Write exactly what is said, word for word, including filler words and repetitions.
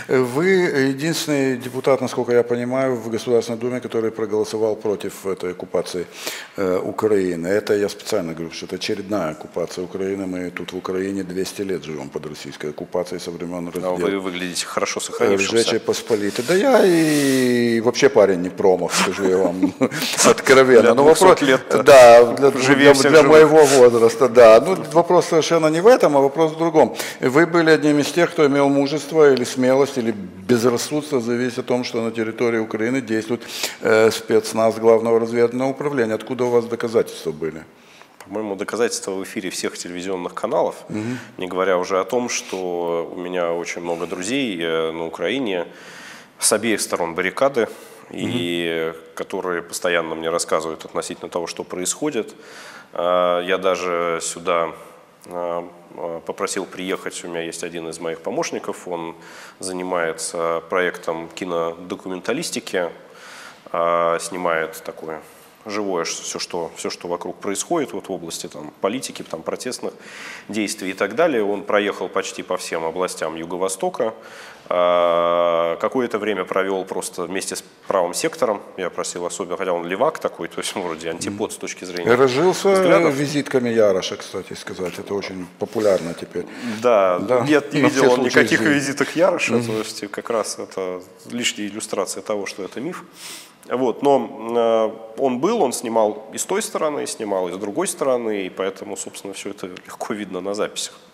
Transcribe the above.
Вы единственный депутат, насколько я понимаю, в Государственной Думе, который проголосовал против этой оккупации э, Украины. Это я специально говорю, что это очередная оккупация Украины. Мы тут в Украине двести лет живем под российской оккупацией со времен раздела. А вы выглядите хорошо сохранившимся. Ржечи Посполитой. Да я и вообще парень не промах, скажу я вам откровенно. Но вопрос лет да, для, для, для моего возраста, да. Ну, вопрос совершенно не в этом, а вопрос в другом. Вы были одним из тех, кто имел мужество или смелость, или безрассудство заявить о том, что на территории Украины действует э, спецназ Главного разведывательного управления. Откуда у вас доказательства были? По-моему, доказательства в эфире всех телевизионных каналов, угу. не говоря уже о том, что у меня очень много друзей на Украине с обеих сторон баррикады, и угу. которые постоянно мне рассказывают относительно того, что происходит. Я даже сюда попросил приехать, у меня есть один из моих помощников, он занимается проектом кинодокументалистики, снимает такое живое все, что, все, что вокруг происходит вот в области там, политики, там, протестных действий и так далее. Он проехал почти по всем областям Юго-Востока. Какое-то время провел просто вместе с правым сектором. Я просил особенно, хотя он левак такой, то есть вроде антипод с точки зрения разжился взглядов. Визитками Яроша, кстати сказать. Это очень популярно теперь. Да, да. Нет, не видел он никаких жизни. визиток Яроша. Mm-hmm. То есть как раз это лишняя иллюстрация того, что это миф. Вот, но э, он был, он снимал и с той стороны, снимал и с другой стороны, и поэтому, собственно, все это легко видно на записях.